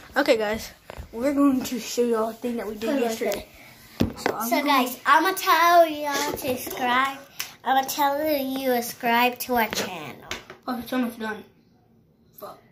Okay, guys, we're going to show you all the thing that we did yesterday. So guys, I'm gonna tell y'all to subscribe. I'm gonna tell you to subscribe to our channel. Oh, it's almost done. Fuck.